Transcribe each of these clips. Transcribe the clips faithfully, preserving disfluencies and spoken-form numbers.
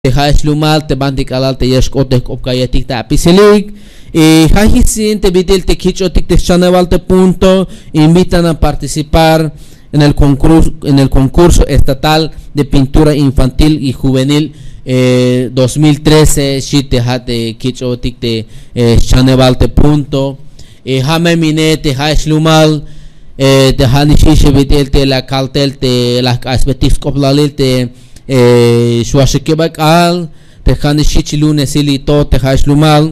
haishlumal te bandik alal te yashkotek opkayetik ta piselig. Y Hajisin te vidil te kichotik te chaneval te punto. Invitan a participar en el concurso, en el concurso estatal de pintura infantil y juvenil eh, dos mil trece. Shite hate kichotik te eh, chaneval te punto. Y hame mine te haishlumal te hanishishe vidil te la kaltel te la asbetis koplalil te shuashikebak al te hanishichi lunes silito te haishlumal.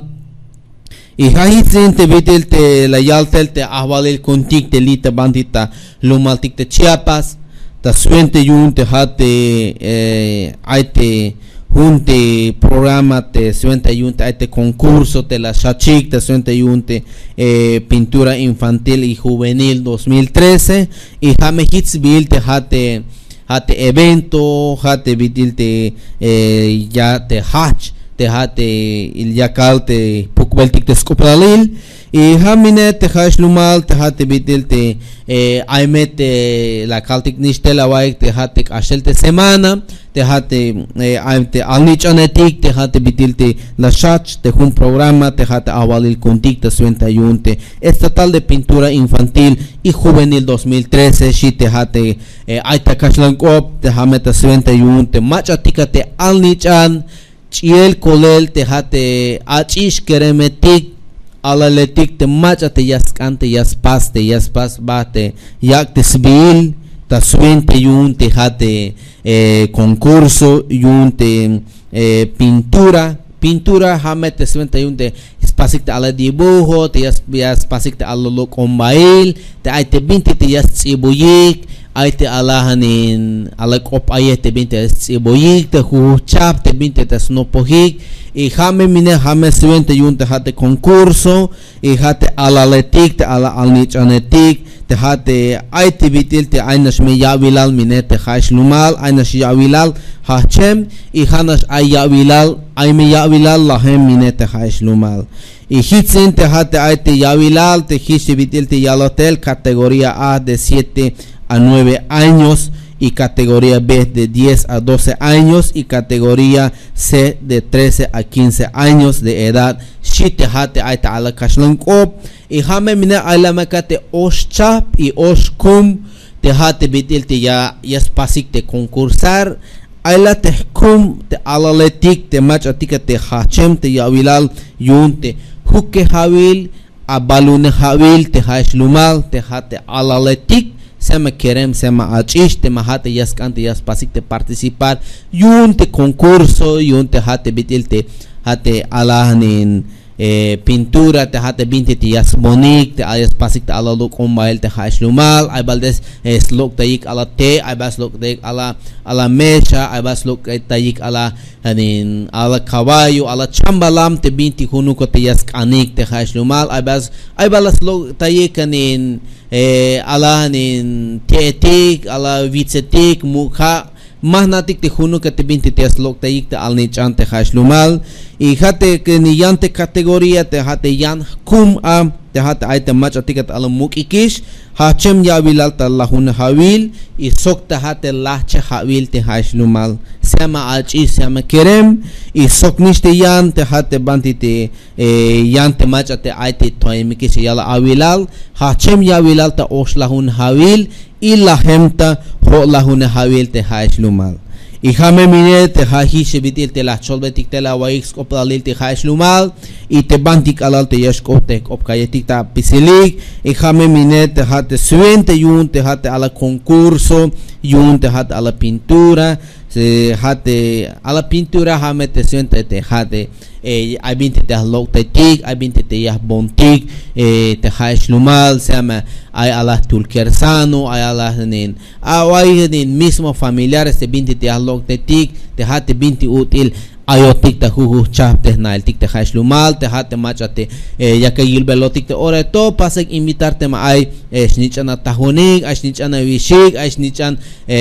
Y Hajisin te vidil te la yaltel te ahvalil kuntik te lita bandita lumaltik te Chiapas ta suente yun te hate eh, aite junte programa te suente yun te aite concurso te la shachik te suente yun te eh, pintura infantil y juvenil dos mil trece. Y jame hitzbil te hate hate evento hate vidil te eh, ya te hach te hate il yakal te pukbeltik te skuplalil. Y hamine te hashlumal te hate vidil te eh, aimet te la kaltik nishte la waik te hate ashel te semana te hate eh, aimte alnich anetik te hate vidil te la shach te un programa te hate awalil kuntik te suenta yunte estatal de pintura infantil y juvenil dos mil trece. Shi te hate eh, aita kashlankop te hameta suenta yunte machatika te alnich an chiel kolel te hate achish keremetik alaletik te machate yaskante yaspaste yaspas bate yak te sbil ta suente yun te hate eh, concurso yun te eh, pintura pintura hamet te suente yun te spasik te ala dibujo te yaspasik te ala lokombail te ay te binti te yatsibuyik ay te alahanin ala kop ayet te binti yatsibuyik te huchap te binti te snopohik. Y jame mine jame suente yun te hate concurso y hate alaletik te ala alnichanetik te hate ay te vitil te aynash me yavilal mine te haishlumal aynash yavilal hachem y hanash ay yavilal ay me yavilal lahem mine te haishlumal. Y hitzin te hate ay te yavilal te hishi vitil te yalotel categoría A de siete a nueve años y categoría B de diez a doce años y categoría C de trece a quince años de edad. Shite hate aita ala kashlankop y hame mine ala makate oshchap y oshkum te hate bitil te ya yaspasik te concursar ala te kum te alaletik te machatika te hachem te yavilal yunte huke havil abalune havil te haishlumal te hate alaletik sema kerem sema achish te mahate yaskante yaspasik te participar yun te concurso yun te hate bitil te hate alahanin eh, pintura te hate binti te yasbonik te yaspasik te ala luk umbail te haishlumal ay baldes eh, slok tayik ala te ay bas lok tayik ala ala mesha ay bas lok tayik ala hanin ala kawayo ala chambalam te binti hunuko te yaskanik te haishlumal ay bas ay balas lok tayik hanin eh, ala hanin teetik ala vitsetik mukha mahnatik te hunu que te binti te aslok te yik te alnichan te haishlumal y hate que ni yante categoría te hate yan kum a te hate ay te machatik te ala mukikish hachem yavilal te lahun havil y sok te hate lahche havil te haishlumal sema achi sema kerem y sok nishte yan te hate banti te eh, yan te machate ay te toimikish yala avilal hachem yavilal te osh lahun havil y la hemta ho lahun havil te haishlumal y jame mine te hahish bitil te la cholbetik te la waix koplalil te haishlumal y te bantik alal te yashkotek opkayetik ta pisilik y jame mine te hate suente yun te hate ala concurso yun te hate ala pintura se hate ala pintura jame te suente te hate eh, ay binti te halok te tik ay binti te yah bontik eh, te haishlumal sema ay ala tulkersano ay ala nin ay nin mismo familiares te binti te halok te tik te hate binti util ayotik te huhu chap te nail tik te haishlumal te hate machate eh, ya que yilbelotik te ore to pasek invitarte ma ay eh, shnichana tahonik ay shnichana wishik ay shnichan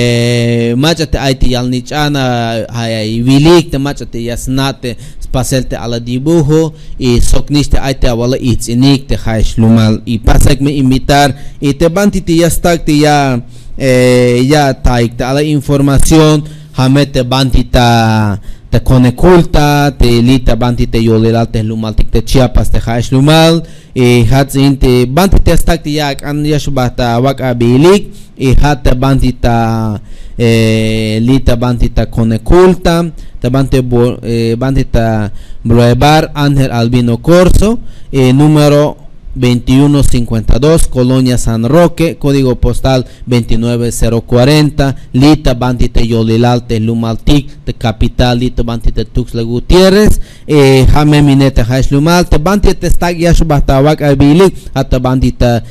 eh, machate ay te yal nichana ay wilik te machate yasnate paselte ala dibujo y sokniste ay te awala itzinik te haishlumal y pasek me invitar y te banti te yastak te ya eh, ya taik te ala información hamete banti ta te konekulta te lita banti te yolilal te lumal tik te Chiapas te haish lumal e hatzin te banti te stak yak an yashbata wak abilik e hat banti ta e lita banti ta konekulta te banti e banti ta Boulevard Ángel Albino Corso e número veintiuno cincuenta y dos, Colonia San Roque, código postal veintinueve cero cuarenta, Lita Bantite Yolilal te Lumaltic, de capital Lita Bantite Tuxtla Gutiérrez, eh, Jame Minete Haish Lumal, te Bantite Stag Yashbatawak Abilik, hasta Bantita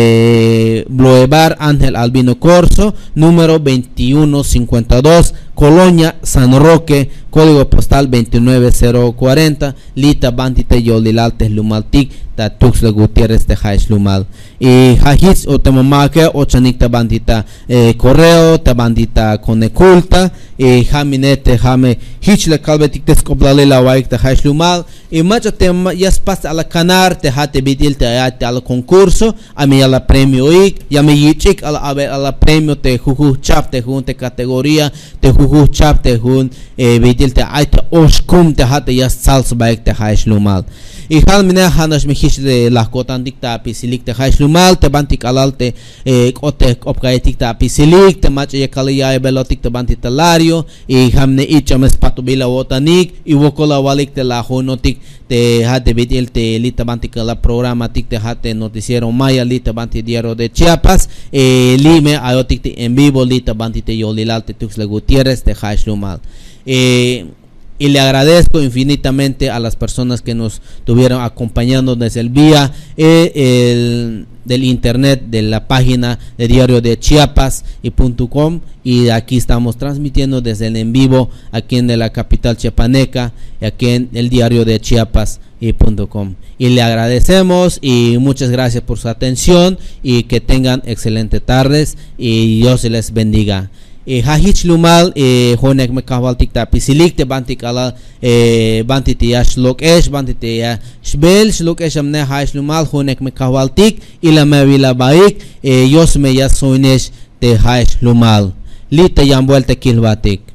eh, Boulevard Ángel Albino Corso, número veintiuno cincuenta y dos, Colonia San Roque, código postal veintinueve cero cuarenta, Lita Bantite Yolilal te Lumaltic, ta Tuxtla Gutiérrez de Haish Lumal. Y Hajis o Temamake o Chanik ta bandita eh, correo, ta bandita konekulta, y Jaminete Jame Hichle Calvetic Descoblale la Waik de Haish Lumal, y macho te yaspas a la canar, te hate bidil te ayate al concurso, a mi a la premio ik, ya me yichik a la, a la premio te juju chap te jun te categoría, te juju chap te jun eh, bidil te ayate oshkum te hate yas salsa baik te Haish Lumal. Y halmine hanash mehish de la cotan dicta pisilik te Haish Lumal te bantik alalte eh, ote opkaetik ta pisilik te mach ye kalia e belotik te bantik talario y hamne icham spatubila wotanik y wokola walik te la honotik te hate bitil te lita bantik la programa tik te hate noticiero maya lita bantik diario de Chiapas eh, lime ayotik te en vivo lita bantik te yolilal te Tuxtla Gutiérrez te Haish Lumal. eh, Y le agradezco infinitamente a las personas que nos estuvieron acompañando desde el vía eh, el, del internet de la página de diario de Chiapas y punto com, y aquí estamos transmitiendo desde el en vivo aquí en de la capital chiapaneca y aquí en el diario de Chiapas y punto com. Y le agradecemos y muchas gracias por su atención y que tengan excelentes tardes y Dios les bendiga. E hahich lumal e honek me kahwal tikta pisilik te bantik ala e bantit ya shlok esh bantit ya shbel shlok esh amne haish lumal honek me kahwal tik ila me vila baik e yos me ya soinesh te haish lumal lita yam vuelta kilbatik.